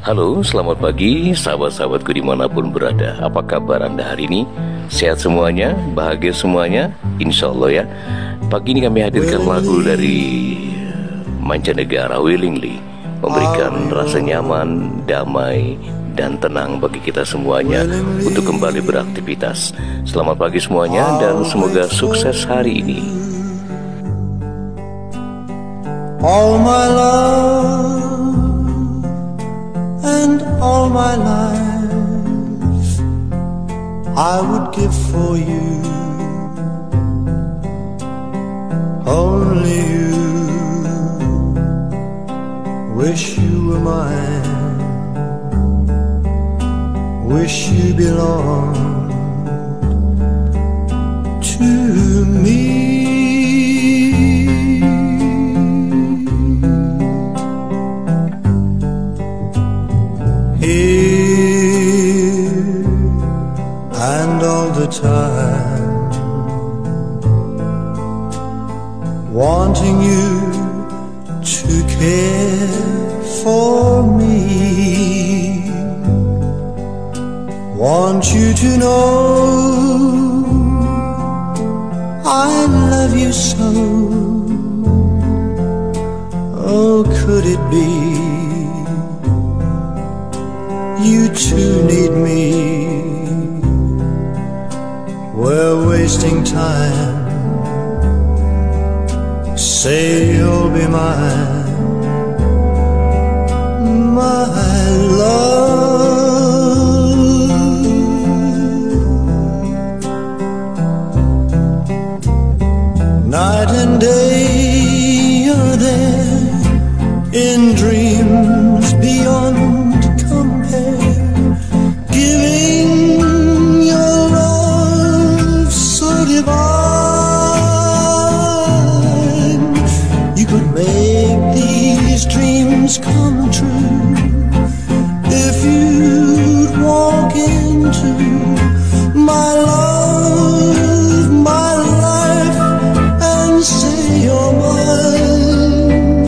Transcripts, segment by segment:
Halo, selamat pagi sahabat-sahabatku dimanapun berada. Apa kabar Anda hari ini? Sehat semuanya? Bahagia semuanya? Insya Allah ya. Pagi ini kami hadirkan lagu dari mancanegara, Willingly, memberikan rasa nyaman, damai, dan tenang bagi kita semuanya untuk kembali beraktivitas. Selamat pagi semuanya dan semoga sukses hari ini. All my love and all my life I would give for you. Only you, wish you were mine, wish you belonged to me. Here and all the time, wanting you to care for me, want you to know I love you so. Oh, could it be you too need me? We're wasting time. Say you'll be mine, my love. Night and day you're there in dreams beyond giving your love so divine. You could make these dreams come true if you'd walk into my love, my life, and say you're mine.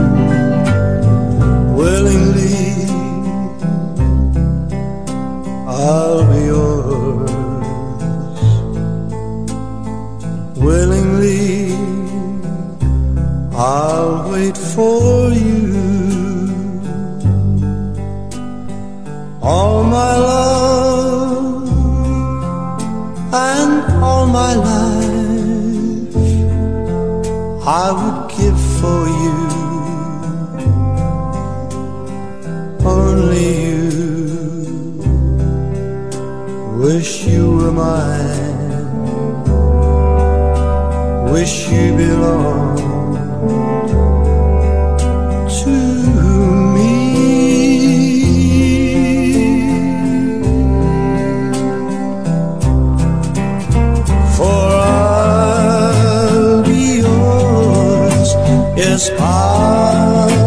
Willingly I'll be yours. Willingly I'll wait for you. All my love and all my life I would give for you. Only you, wish you were mine, wish you belonged to me. For I'll be yours, yes, I'll